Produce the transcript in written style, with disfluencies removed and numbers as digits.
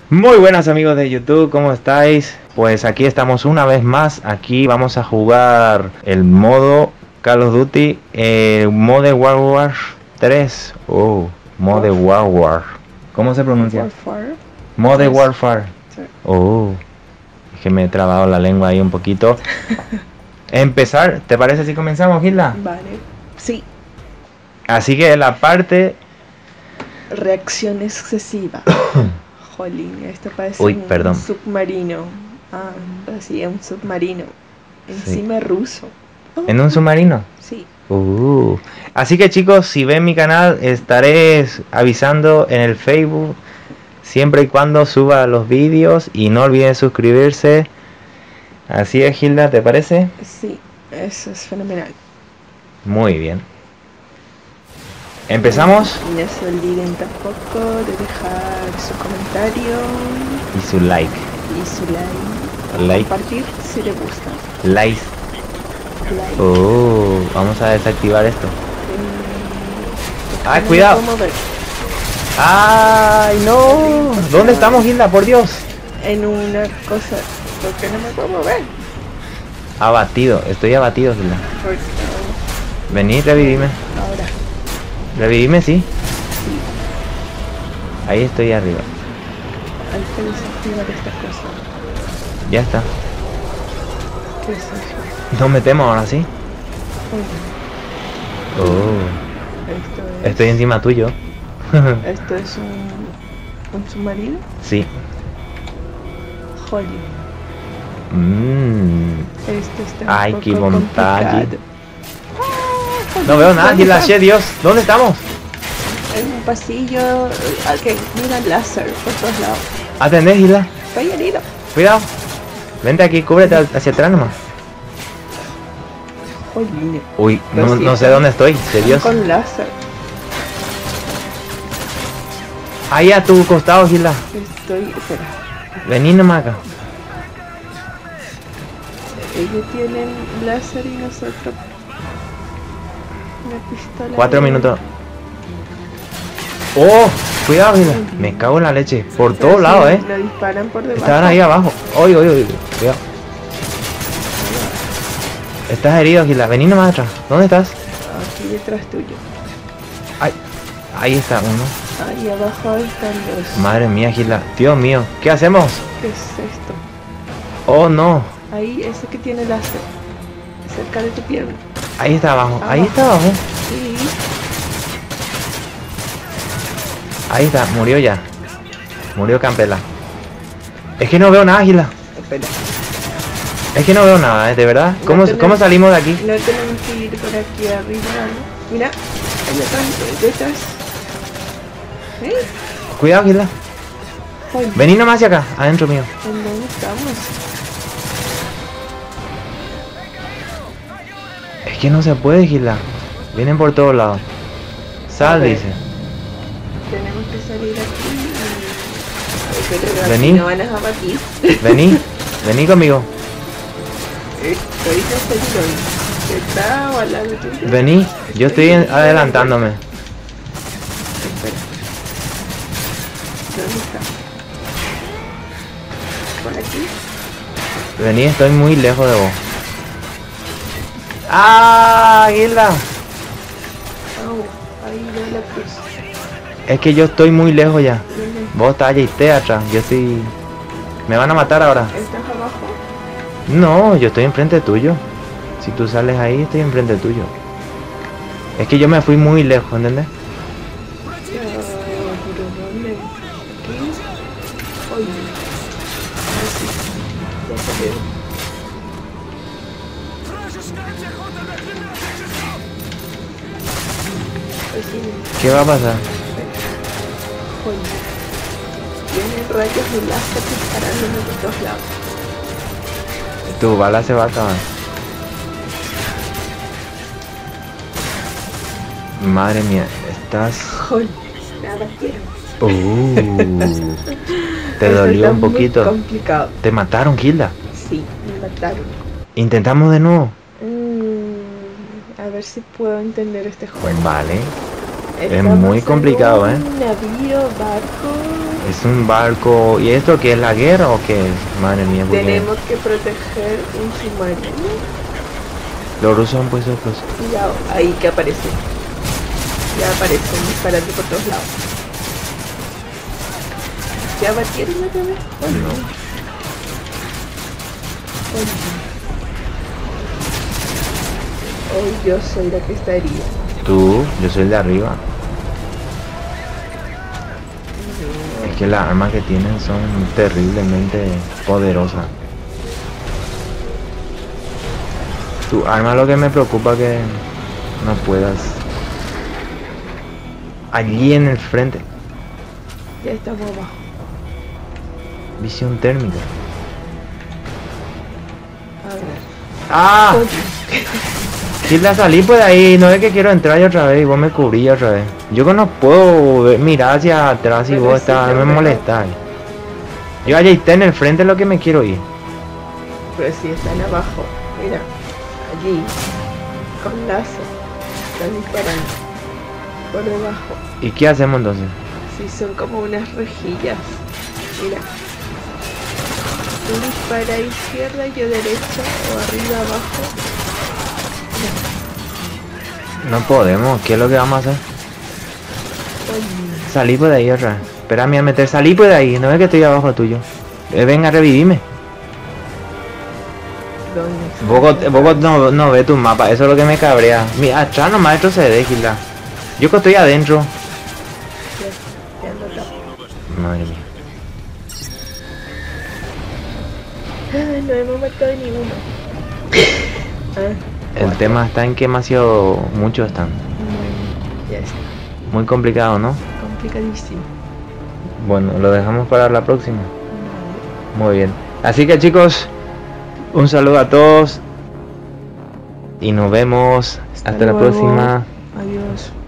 Muy buenas amigos de YouTube, ¿cómo estáis? Pues aquí estamos una vez más, aquí vamos a jugar el modo Call of Duty, Modern Warfare 3. Modern Warfare. ¿Cómo se pronuncia? Warfare. Modern Yes. Warfare. Sí. Es que me he trabado la lengua ahí un poquito. Empezar, ¿te parece si comenzamos, Gilda? Vale. Sí. Así que la parte... Reacción excesiva. Jolín, esto parece Uy, un perdón. submarino. Sí, un submarino. Encima ruso. ¿En un submarino? Sí. Así que chicos, si ven mi canal estaré avisando en el Facebook siempre y cuando suba los vídeos y no olviden suscribirse. Así es, Gilda, ¿te parece? Sí, eso es fenomenal. Muy bien. ¿Empezamos? Y no se olviden tampoco de dejar su comentario Y su like. y su like. Like. Compartir si le gusta. Like. Like. Vamos a desactivar esto. ¡Ay, No cuidado! me puedo mover. ¡Ay, no! ¿Dónde estamos, Gilda? Por Dios. En una cosa. ¿Por qué no me puedo mover? Abatido, estoy abatido, Gilda. Porque Vení, revivime. ahora. Revivime, sí. Ahí estoy arriba. Hay que desactivar esta cosa. Ya está. ¿Qué es eso? Nos metemos ahora sí. Esto es. Estoy encima tuyo. Esto es un submarino. Sí. Jolly. Esto está Ay, un qué poco montaña. complicado. No veo nada, ¿Dónde la está? che, Dios. ¿Dónde estamos? En un pasillo. Ok, mira el láser por todos lados. Atendés, Gilda. Estoy herido. Cuidado. Vente aquí, cúbrete hacia atrás nomás. Jolly. Uy, Lo no siento. sé dónde estoy, de Dios. Con láser. Ahí a tu costado, Gilda. Estoy. Espera. Vení nomás acá. Ellos tienen láser y nosotros una pistola. 4 minutos. Oh, cuidado, Gilda. Me cago en la leche. Por Pero todos lados, sí, lo disparan por debajo. Estaban ahí abajo. Oye, cuidado. Estás herido, Gilda. Vení nomás atrás. ¿Dónde estás? Aquí detrás tuyo. Ay, ahí está uno. Ahí abajo están los. Madre mía, Gilda. Dios mío. ¿Qué hacemos? ¿Qué es esto? Oh, no. Ahí, ese que tiene láser. Cerca de tu pierna. Ahí está abajo. Ahí Abajo. está abajo. Sí. Ahí está. Murió ya. Murió Campela. Es que no veo nada, Gilda. Espera. Es que no veo nada, de verdad. No ¿Cómo tenemos- salimos de aquí? No tenemos que ir por aquí arriba, ¿no? Mira. Ahí atrás, detrás. ¿Eh? Cuidado, Gilda. Ay, Vení nomás hacia acá. Adentro mío. ¿en dónde estamos? Es que no se puede, Gilda. Vienen por todos lados. Sal, A ver. dice. Tenemos que salir aquí. Ay, pero Vení. aquí no van a abatir. Vení. Vení conmigo. Estoy en ¿está o al lado tuyo? Vení. Yo estoy adelantándome. Espera. ¿Dónde está? ¿Por aquí? Vení, estoy muy lejos de vos. ¡Ah, Gilda! Oh, ahí veo la cruz. Es que yo estoy muy lejos ya. ¿Dónde? Vos estás allá y te atrás. Yo estoy... Me van a matar ahora. ¿Estás abajo? No, yo estoy enfrente tuyo. Si tú sales ahí, estoy enfrente tuyo. Es que yo me fui muy lejos, ¿entendés? ¿Pero dónde? ¿Aquí? Oye. Así. Ya salió. Así. ¿Qué va a pasar? Oye. Tienen rayos de láser disparándome por todos lados. Tu bala se va a acabar. Madre mía, estás... Joder, nada quiero. Te Eso dolió está un muy poquito. complicado. Te mataron, Gilda. Sí, me mataron. Intentamos de nuevo. A ver si puedo entender este juego. Vale. Estamos muy complicado, en un navío, barco. Es un barco. ¿Y esto qué es, la guerra o qué es? Madre mía, porque Tenemos que proteger un submarino. los rusos han puesto cosas. Cuidado, ahí que aparece. Ya aparecen disparando por todos lados. ¿Ya batieron otra vez? Oh, no. Oh, yo soy la que está herida. Tú, yo soy el de arriba. Es que las armas que tienen son terriblemente poderosas. Tu arma lo que me preocupa que no puedas. Allí en el frente. Ya estamos abajo. Visión térmica. A ver. ¡Ah! Oye, Si la salí pues de ahí, no es que quiero entrar yo otra vez y vos me cubrís otra vez. Yo que no puedo mirar hacia atrás y Pero vos sí, estás, yo me creo. molestas. Yo allá está en el frente es lo que me quiero ir. pero si están abajo. Mira, allí. Con lazo. Están disparando. Por debajo. ¿Y qué hacemos entonces? Sí, son como unas rejillas. Mira. Tú dispara a izquierda y yo derecha o arriba abajo. No podemos, ¿qué es lo que vamos a hacer? Oye, Salí por de ahí otra vez. Espérame a meter, salí por de ahí, no es que estoy abajo tuyo. Venga, revivirme. ¿dónde está? Vos no ve tu mapa, eso es lo que me cabrea. Mira, atrás nomás retrocede, Gilda. Yo que estoy adentro. Ya ando acá. Madre mía. Ay, no hemos matado ninguno. El tema está en que demasiado muchos están. Ya está. Muy complicado, ¿no? Complicadísimo. Bueno, lo dejamos para la próxima. Muy bien. Así que chicos, un saludo a todos y nos vemos hasta la luego. próxima. Adiós.